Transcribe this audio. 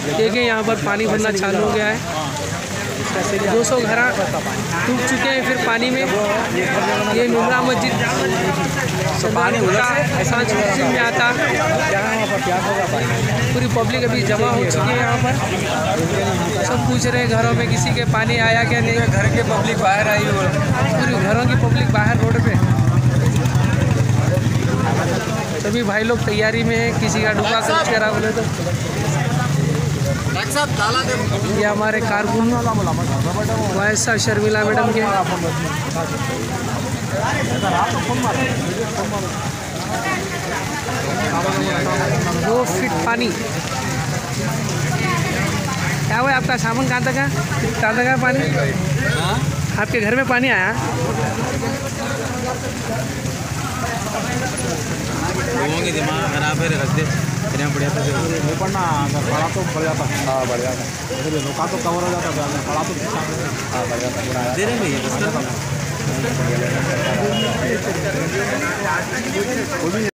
देखिए यहाँ पर पानी भरना चालू हो गया है। 200 घर डूब चुके हैं फिर पानी में। ये नुब्रा मस्जिद सांस्कृतिक में आता। पूरी पब्लिक अभी जमा हो चुकी है यहाँ पर। सब पूछ रहे हैं घरों में किसी के पानी आया क्या नहीं। घर के पब्लिक बाहर आई हो, पूरी घरों की पब्लिक बाहर रोड पे। सभी भाई लोग तैयारी में है, किसी का डूबा कुछ करा बोले तो। ये हमारे कारकुन वैसा शर्मिला मैडम के 2 फीट पानी। क्या हुआ आपका सामान कहाँ तक है पानी? आपके घर में पानी आया? लोगों के दिमाग खराब है, रख दे बढ़िया तो पढ़ना। अगर पढ़ा तो बढ़ जाता। हाँ बढ़ जाता। रोका तो कवर हो जाता, पढ़ा तो हाँ बढ़ जाता। दे रहे हैं।